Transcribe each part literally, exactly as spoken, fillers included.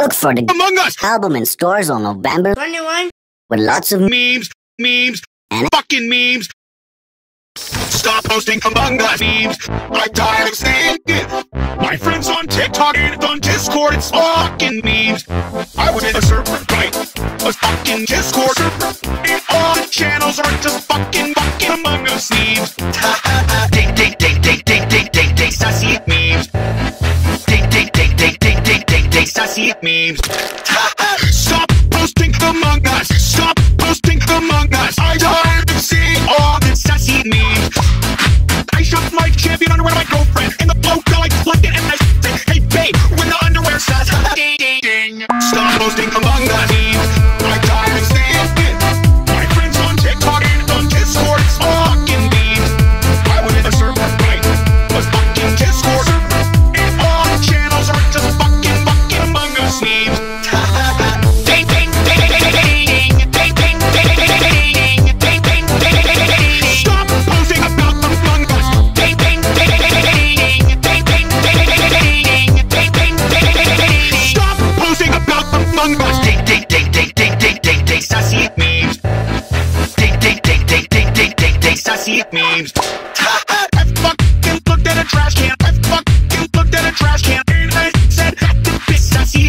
Look for the Among Us album in stores on November twenty-one with lots of memes, memes, and fucking memes. Stop posting Among Us memes. I'm tired of saying it. My friends on TikTok and on Discord, it's fucking memes. I was in a server, right? A fucking Discord server. And all the channels are just fucking, fucking Among Us memes. Ding, ding, ding, ding, ding, ding, ding, ding, sussy memes. Ding, ding, ding, ding, ding, ding, ding, ding, sussy memes. Stop posting Among Us. Stop posting Among Us. I'm tired of seeing all the sussy memes. I shop my champion underwear to my girlfriend, and the bloke I like plugged it, and I say, hey babe, when the underwear says ding ding ding. Stop posting Among Us memes. I'm tired of seeing it. My friends on TikTok and on Discord, it's fucking memes. I was in a server, right? A fucking Discord server, and all the channels are just fucking, fucking Among Us memes. Ding ding ding ding ding ding ding ding ding ding ding ding. Stop posting about Among Us. Ding ding ding ding ding ding ding ding ding ding. Stop posting about Among Us. Ding ding ding ding ding ding ding ding sussy memes. Ding ding ding ding ding ding ding ding sussy memes. I fucking looked at a trash can. I fucking looked at a trash can and I said, "This sussy."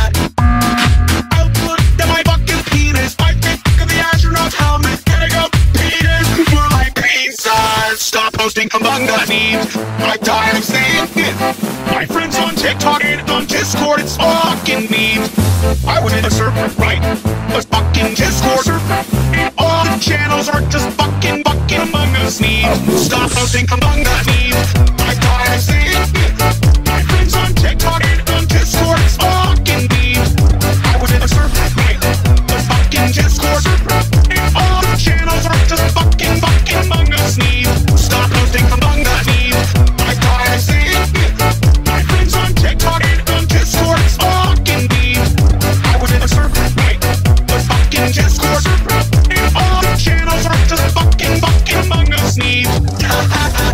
I looked at my fucking penis. I think of the astronaut's helmet and I go, "Penis, more like pizza." Stop posting Among Us memes. I'm tired of saying it. My friends on TikTok and on Discord, it's fucking memes. I was in a server, right? A fucking Discord server, and all the channels are just fucking, fucking Among Us memes. Stop posting Among Us memes. I'm tired of saying it. My friends on TikTok and on Discord, it's fucking memes. I was in a server, right? A fucking Discord server, and all the channels are just fucking, fucking Among Us memes. Stop posting Among Us memes. I'm tired of saying it. My friends on TikTok and on Discord, it's fucking memes. I was in a server, right? A fucking Discord server, and all the channels are just fucking, fucking Among Us memes.